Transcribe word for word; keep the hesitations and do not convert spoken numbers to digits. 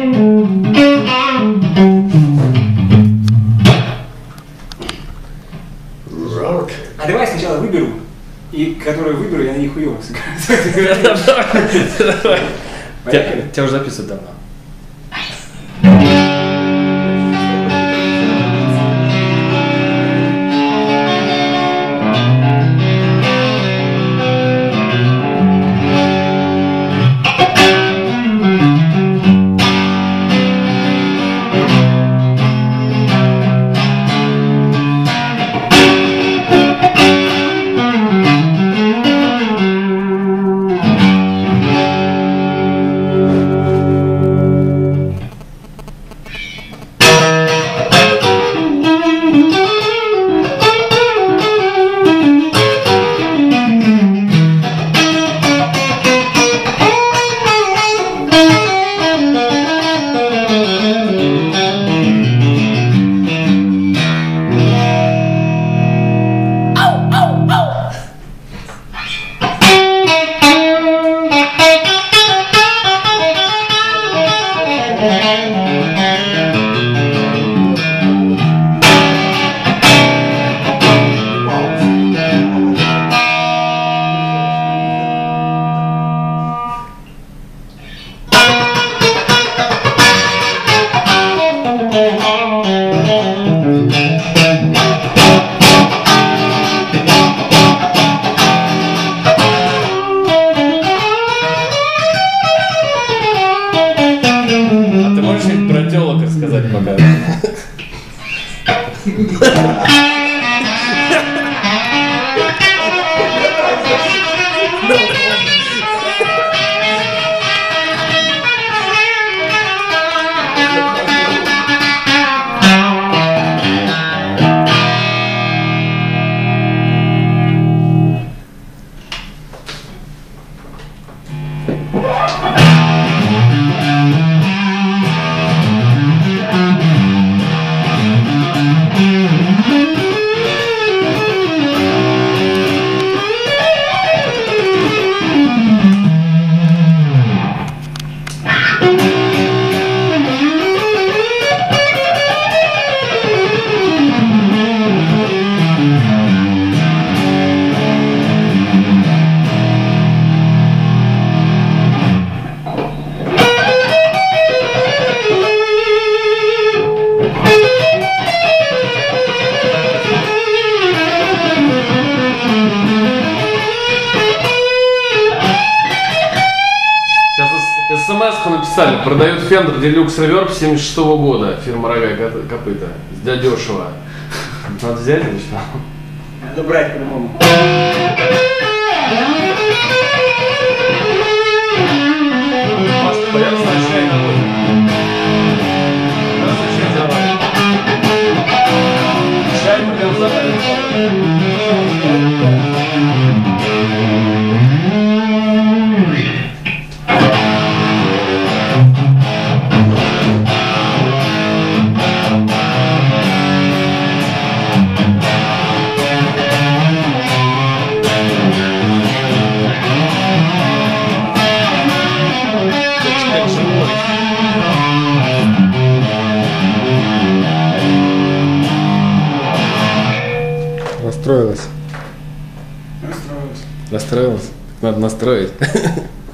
Жалко. А давай я сначала выберу, и которую выберу, я на них хуёво сыграю. Тебя уже записывают давно. Написали, продают Fender Deluxe Reverb семьдесят шестого года, фирма Рога и Копыта, дешево. Надо взять или что? Надо брать по-любому. Может, появится ночная работа. Раз зачем забавить? Чай прям забавить. Расстроилась. Расстроилась. Расстроилась? Надо настроить.